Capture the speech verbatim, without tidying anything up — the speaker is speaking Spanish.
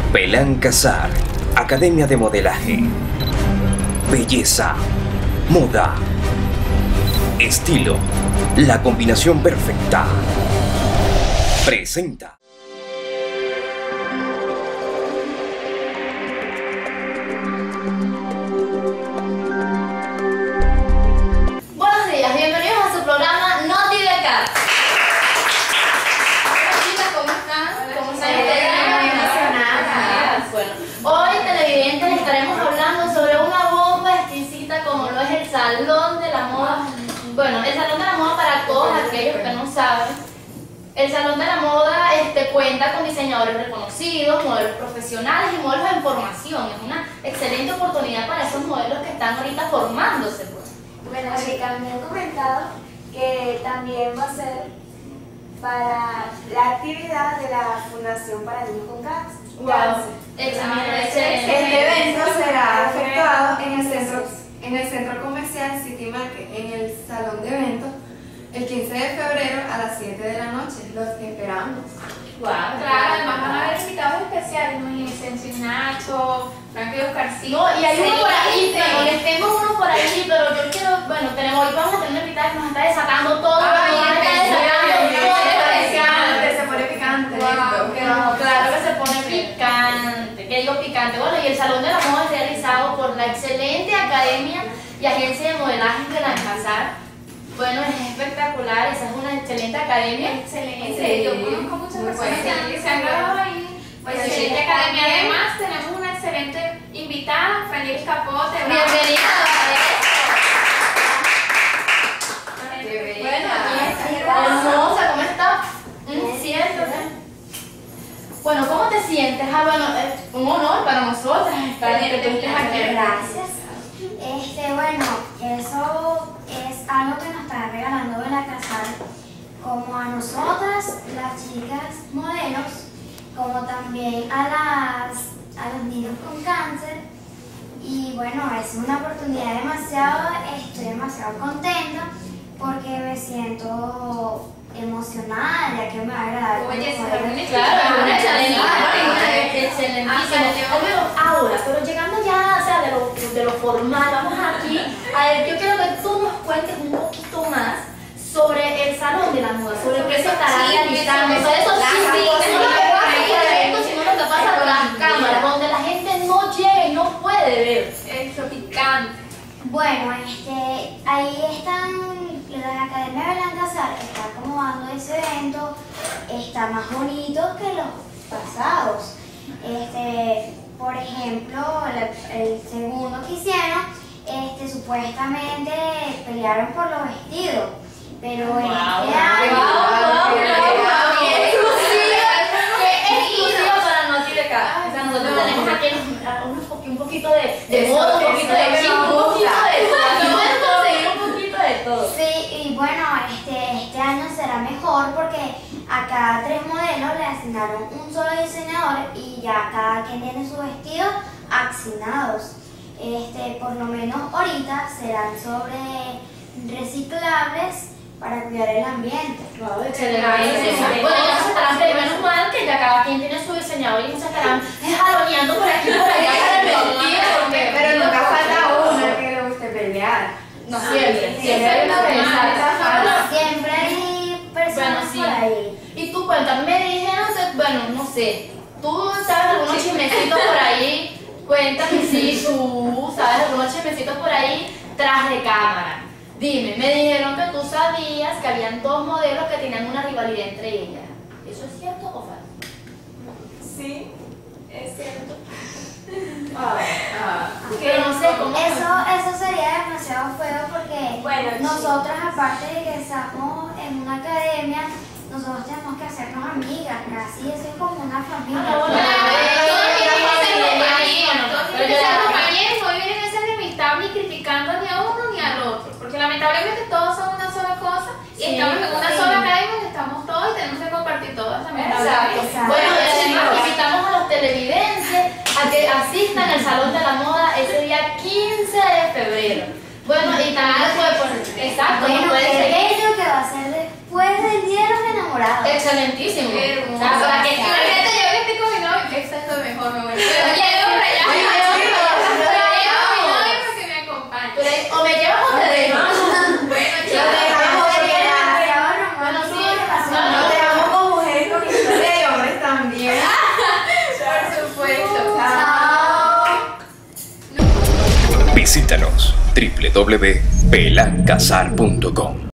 Belán Casar, Academia de Modelaje. Belleza, moda, estilo, la combinación perfecta. Presenta. Buenos días, bienvenidos a su programa No Te Becas. Hola chicas, ¿cómo están? ¿Cómo están ustedes? Emocionadas. Bueno, hoy televidentes les estaremos hablando sobre una bomba exquisita como lo es el Salón de la Moda. Bueno, el Salón de la Moda, para todos aquellos que no saben, el Salón de la Moda este, cuenta con diseñadores reconocidos, modelos profesionales y modelos en formación. Es una excelente oportunidad para esos modelos que están ahorita formándose. Pues. Bueno, chicas, me han comentado que también va a ser para la actividad de la Fundación para Niños con Cáncer. Wow. Excelente. Este evento será efectuado en el centro, en el centro comercial City Market, en el salón de eventos, el quince de febrero a las siete de la noche. Los esperamos. Wow, Claro, además van a haber invitados especiales, imagínense, Nacho, Frankie Oscarcito. No, y hay uno por ahí, Sí. pero les tengo uno por ahí, pero yo quiero, bueno, tenemos, hoy vamos a tener una invitada que nos está desatando todo. Ay, nos está especial, desatando todo. Picante, se pone picante. Wow, Pero- claro que se pone picante, que digo picante. Bueno, y el Salón de la Moda es realizado por la excelente Academia y Agencia de Modelaje Belán Casar. Bueno, es espectacular, esa es una excelente academia. Excelente, yo conozco muchas Muy personas que buena. han- que se han graduado ahí. Pues Sí. excelente academia. Además, tenemos una excelente invitada, Franielis Capote. Bienvenida. Qué bella. Bueno, hermosa, ¿cómo estás? Mm, Siéntate. Bueno, ¿cómo te sientes? Ah, bueno, es un honor para nosotras estar que tú estés aquí. Gracias. Este, bueno, eso es algo que nos está regalando Belán Casar, como a nosotras, las chicas modelos, como también a las a los niños con cáncer. Y bueno, es una oportunidad demasiado, estoy demasiado contenta porque me siento emocionada, ya que me va a agradar. Oye, como se modelo. Claro, es una excelente, Ah, excelentísimo. ah, Pero ahora, pero llegando ya, o sea, de lo, de lo formal, vamos aquí. A ver, yo quiero que tú nos cuentes un poquito más sobre el Salón de la Moda, sobre qué se estará Sí, realizando, eso, sobre esos las chismes, cosas, no lo que pasa ahí, por ahí, eventos, sino lo que pasa por las cámaras, donde la gente no llega y no puede ver. Eso, picante. Bueno, este, ahí están, la Academia de Belán Casar está acomodando ese evento, está más bonito que los pasados. Este, por ejemplo, el, el segundo que hicieron, este, supuestamente pelearon por los vestidos, pero en Wow, este año... wow, pero- wow, qué exclusiva, qué exclusiva para No Te Becas. O sea, nosotros tenemos aquí un, po- un poquito de, de Eso, moda, un eso poquito es de lo que chisme, nos un poquito gusta. de todo. Aquí pueden conseguir un poquito de todo. Sí, y bueno, este, este año será mejor porque a cada tres modelos le asignaron un solo diseñador y ya cada quien tiene sus vestidos asignados. Este, por lo menos ahorita serán sobre reciclables para cuidar el ambiente. Wow, excelente. Bueno, ya se estarán, pero menos mal que ya cada quien tiene su diseñador y se estarán jaloneando por aquí y por allá para el vestido, porque Pero nunca falta una que le guste pelear. no siempre, Sí, siempre hay una siempre persona. Siempre hay personas Bueno, sí. por ahí. Y tú cuéntame, me dijeron, que- bueno, no sé, tú sabes algunos chismecitos por ahí, cuéntame si tú sabes algunos chismecitos por ahí tras de cámara. Dime, me dijeron que tú sabías que habían dos modelos que tenían una rivalidad entre ellas. ¿Eso es cierto o falso? Sí, es cierto. Pero no sé cómo. Eso, eso sería demasiado feo porque Bueno, nosotras, aparte de que estamos en una academia, nosotros tenemos que hacernos amigas, casi eso es como una familia. Ah, bueno. Todos tienen que ser compañeros, Bueno, todos pero tienen que ya- ser compañeros, no vienen a ser enemistad ni criticando ni a uno ni al otro, porque lamentablemente todos son una sola cosa y Sí, estamos en una sí. sola academia que estamos todos y tenemos que compartir todos también. Exacto. Exacto. Bueno, además invitamos a los televidentes a que asistan al Salón de la Moda ese día quince de febrero. Bueno, y también puede poner. Exacto, Bueno, no puede qué seguir. bello que va a ser después del Día de los Enamorados. Excelentísimo. Qué hermoso. O sea, para que Imagínate, yo que estoy con mi novio, que esto es lo mejor, me te- o me llevas o te dejo. Bueno, Lo dejamos chicas. Bueno, sí. Nos dejamos con mujeres con historia y hombres también. Por supuesto. Visítanos w w w punto pelan casar punto com.